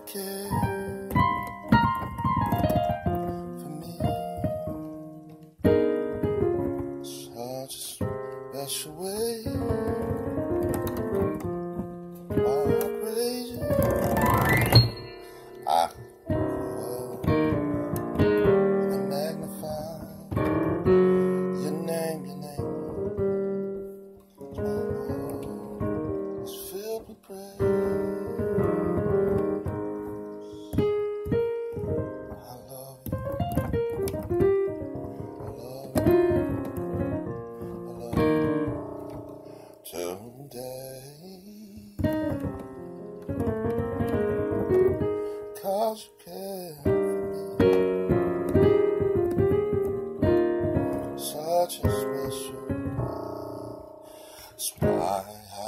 care for me. Such a special way. I praise you. I magnify your name, your name. My heart is filled with praise. I love you. I love you. I love you. Today, 'cause you care for me. Such a special one. That's why I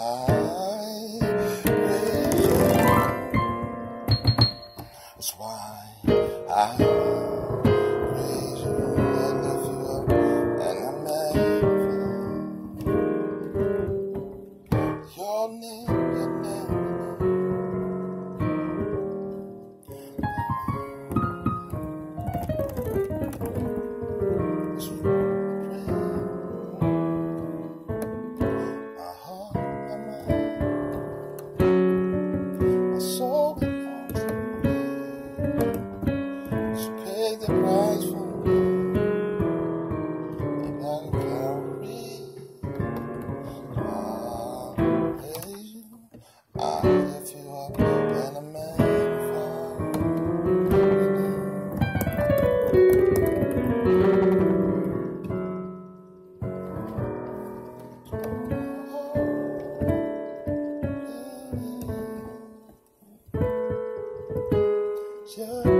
praise you. That's why I praise you and lift you up and I magnify your name, your name. The price for me, and I can carry. I praise you, I lift you up, and I magnify your name.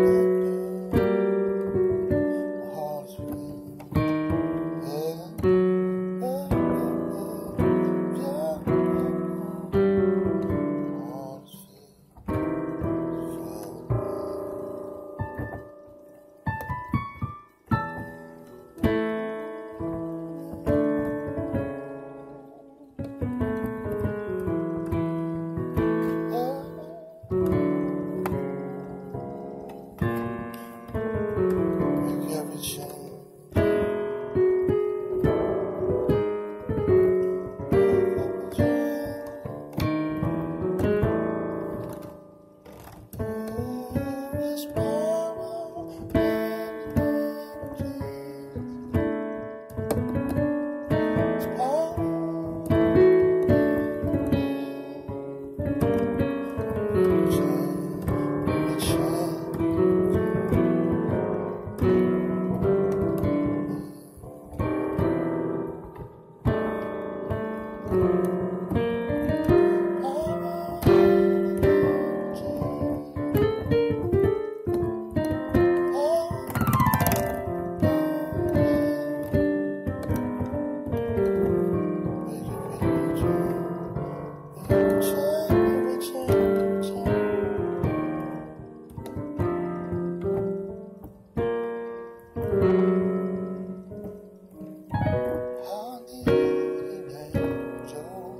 I need an angel.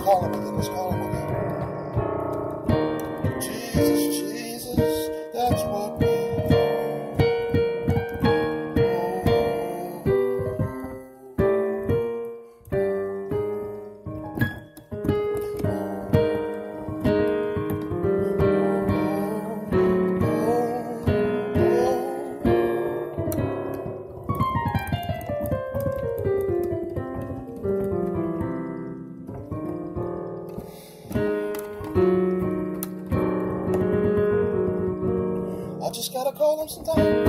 call him again. Let's call him again. Jesus, Jesus, that's what we I just gotta call him sometime.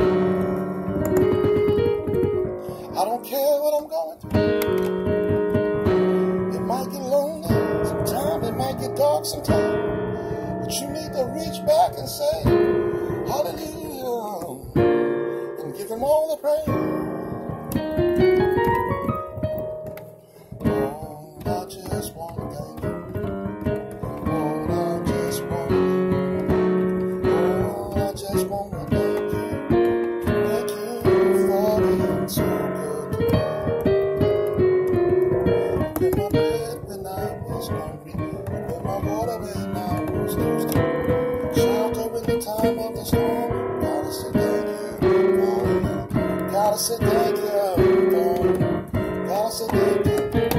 I don't care what I'm going through. It might get lonely sometime, it might get dark sometime, but you need to reach back and say hallelujah and give him all the praise. Oh, I just want to thank you. Oh, I just want to thank you. Thank you for being so good to me. You put my bed when I was hungry. You put my water when I was thirsty. Shelter in the time of the storm. Gotta say thank you. Gotta say thank you. Gotta say thank you.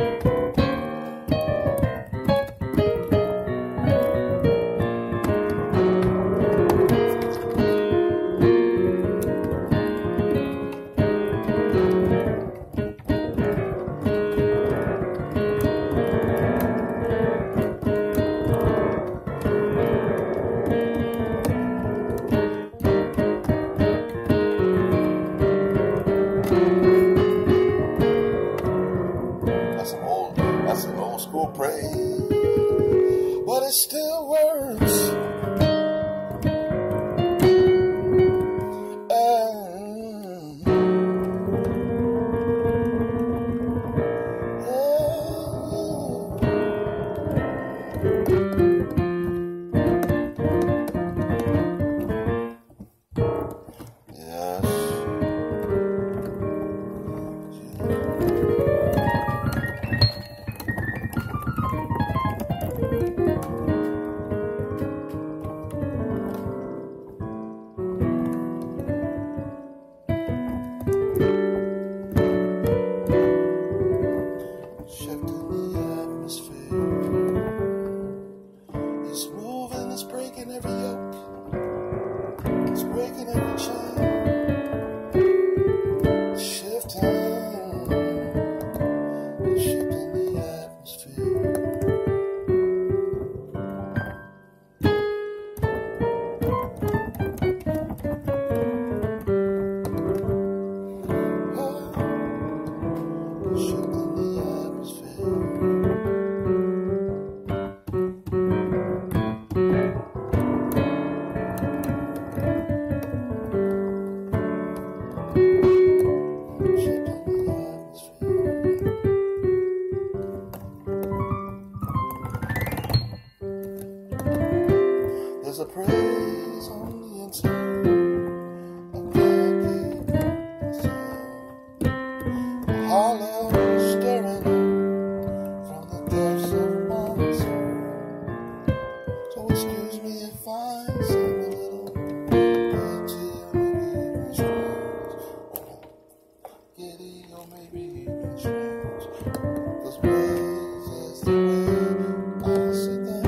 That's an old school praise, but it still works. It's moving, it's breaking every yoke, it's breaking every chain, shifting the atmosphere. Shifting the atmosphere. There's a praise on the inside. I can't keep myself. A hollow stirring from the depths of my soul. So excuse me if I sing a little giddy or maybe strange, giddy or maybe even strange. 'Cause praise is the way I see things.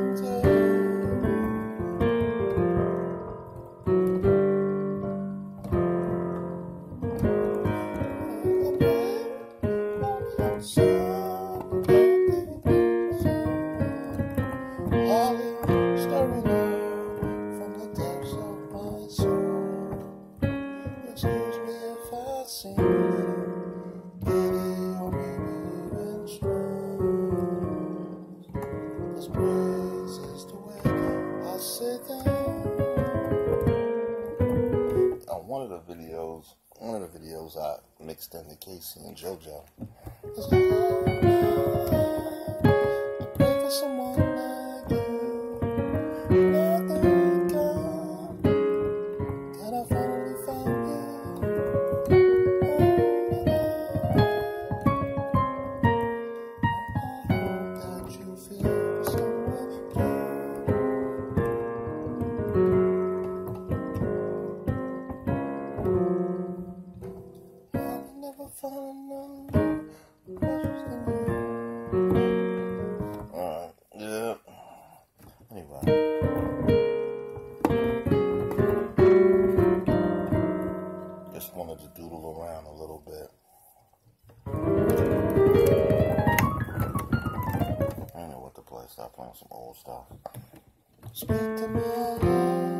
Stirring from the depths of my soul. Excuse me if I sing a little giddy or maybe even strange. 'Cause praise is the way I sit down. On one of the videos I mixed in the Casey and JoJo. I pray for someone like you. Thank God that I finally found you. That you feel some old stuff. Speak to me,